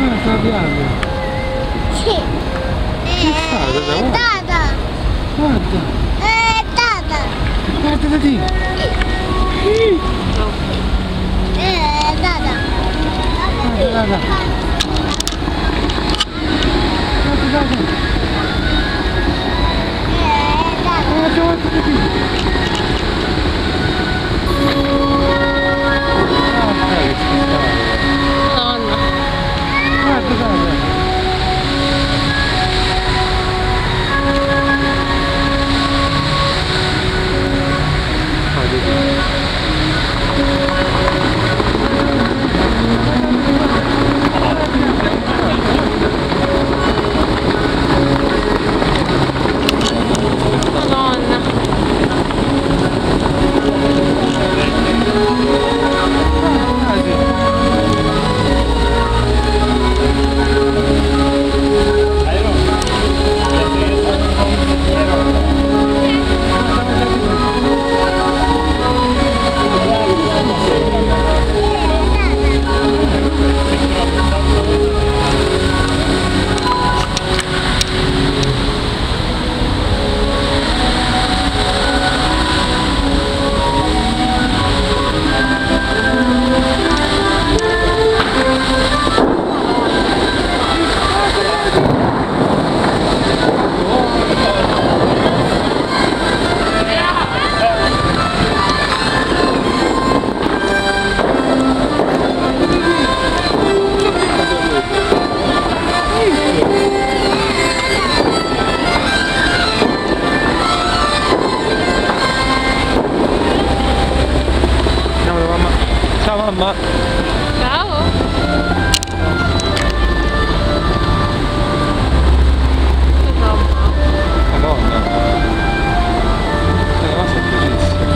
sta piano. Sì. Dada. Guarda. Dada. Guarda lì. Dada. Guarda. Ciao mamma. Ciao. Madonna. È una semplicissima.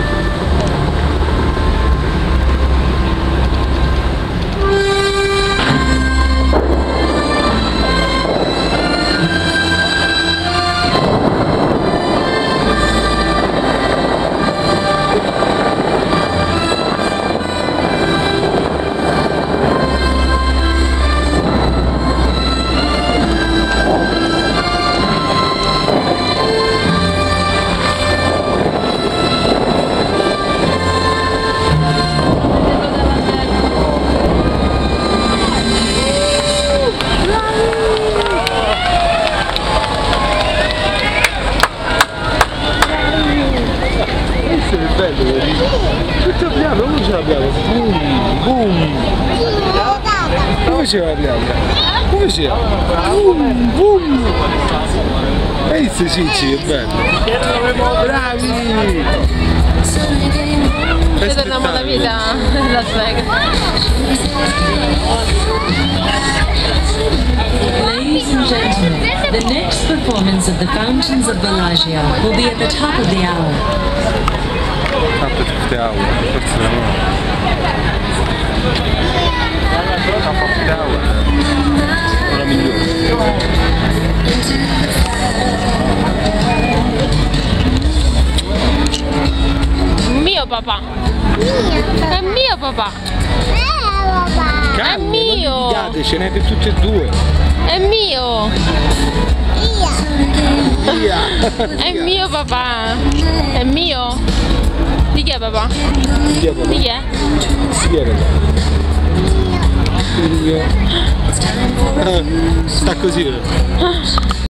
È bello, vedi? Tutto piano, come ce l'abbiamo? Boom, boom! Come ce l'abbiamo? Come ce l'abbiamo? Boom, boom! Hai visto Cicci, che bello! Bravi! Ci torniamo alla vita a Las Vegas. Ladies and gentlemen, the next performance of the Fountains of Bellagio will be at the top of the hour. Tanto tutte aule, forse no. Top of the hour. La migliore. Mio papà. È mio papà. È mio. Litigate, ce n'è per tutte e due. È mio. Via. È mio papà. È mio. Di chi è papà? Via, papà. Di chi è? Via, papà. Sta così.